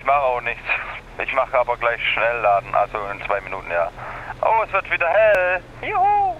mache auch nichts. Ich mache aber gleich schnell laden, also in 2 Minuten, ja. Oh, es wird wieder hell. Juhu!